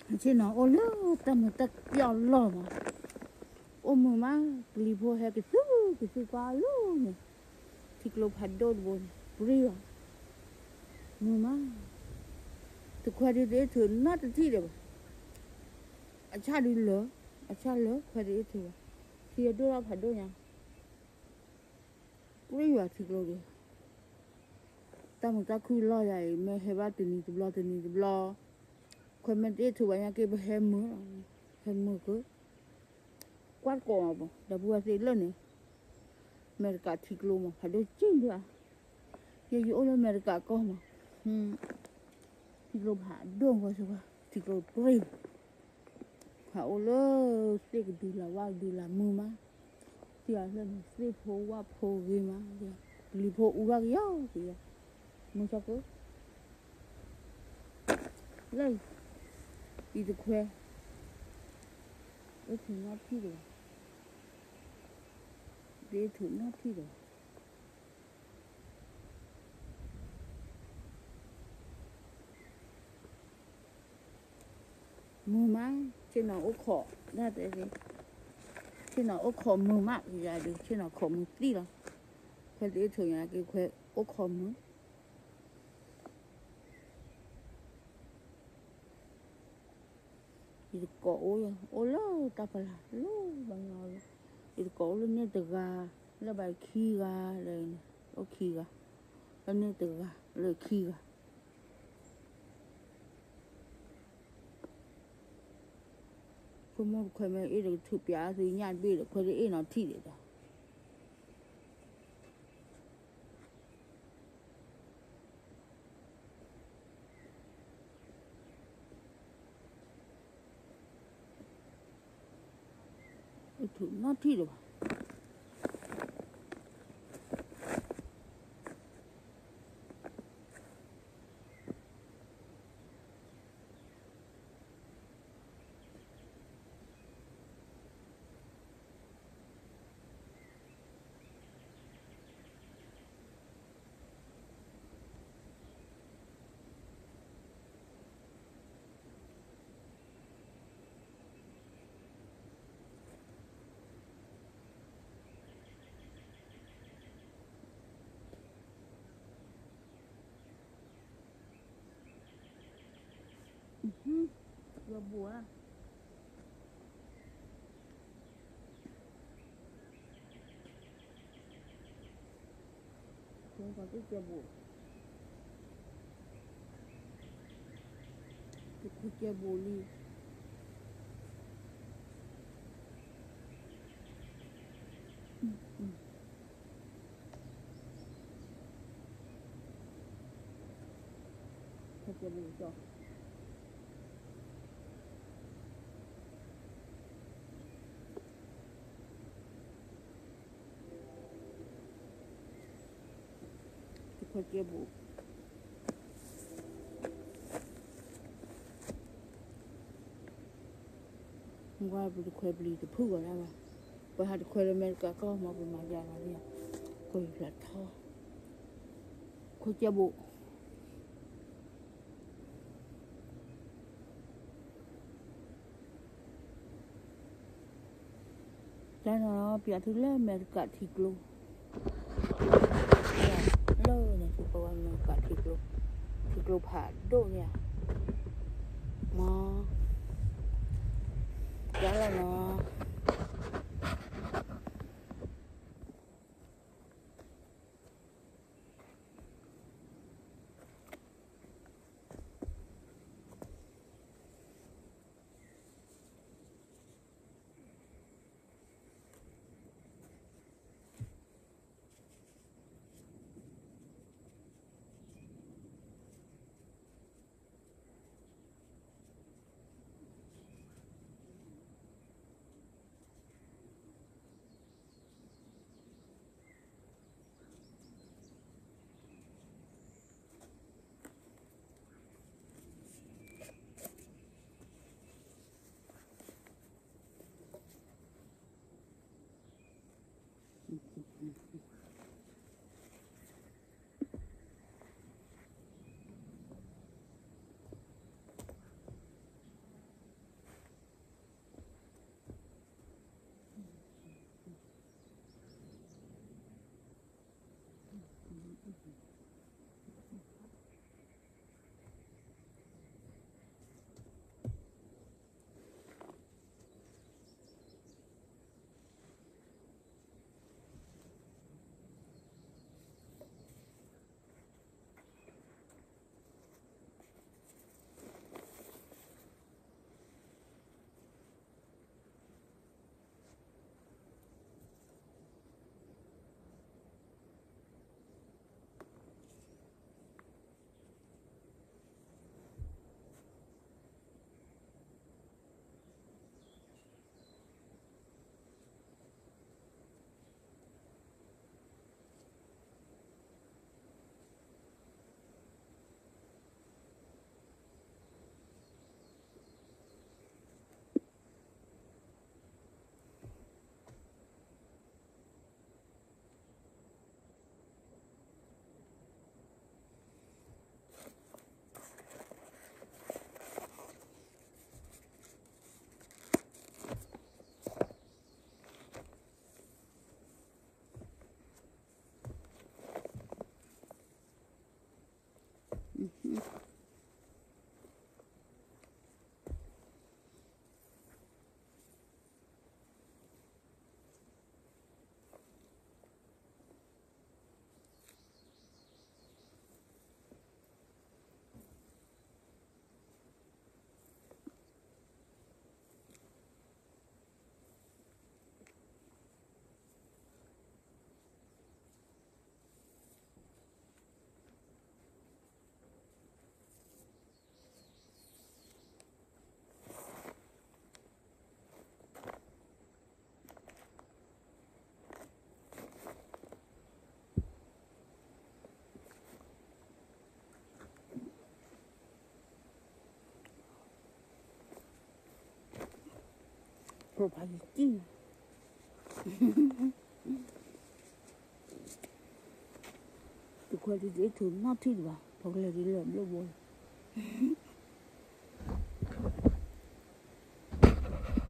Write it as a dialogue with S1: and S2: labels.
S1: chứ nó ô lơ tâm ta giàu lò mà ôm mưa má lì vô hay cái thứ qua luôn này thì lô hạt đôi buồn riêng mưa má từ khoa đi để thử nát thì được cha đi lỡ cha lỡ khoa đi thử thì đôi ra hạt đôi nha riêng thì lô đi ta một ta khui lo vậy mẹ hay ba từ lo khoa mình đi thử vậy nha cái hem mưa cứ quát cò mà đã bùa gì lên này mẹ cả thịt luôn mà phải đôi chín nữa giờ dỗ lên mẹ cả con mà thịt luôn hạ đường vào rồi thịt luôn bơi hạ ô lơ xe cái đi là vào đi là mưa mà thì là lên xe phố qua phố gì mà đi phố uống gì đó thì mình sao cứ lên đi được khoe để thử nó thi được để thử nó thi được mưa má trên nào ốc khổ ra thế gì trên nào ốc khổ mưa má thì ra được trên nào khổ mưa tí rồi khoe để thử nhà cái khoe ốc khổ mưa thì cổ ô lô ta phải là lô bằng nhau thì cổ lên nên từ gà là bài khi gà đây ô khi gà lên nên từ gà rồi khi gà không muốn khoe mà ít được thử bia thì nhàn bia được khoe để ít nó thi được thử nó thi được giờ bùa không còn cái giờ bùa cái giờ bùa đi cái giờ bùa cho cái giờ bùa hôm qua bị khoe bị từ phư rồi đó mà bây giờ khoe lên cả con mà bị mà già là đi coi là thò cái giờ bùa cái nó bây giờ lên mẹ cả thịt luôn lơ này thì có anh mẹ cả thịt luôn phá đồ nha mà đó là nó Rồi phải chi tụi khoa đi dễ thương nó thì vào hoặc là đi làm lâu rồi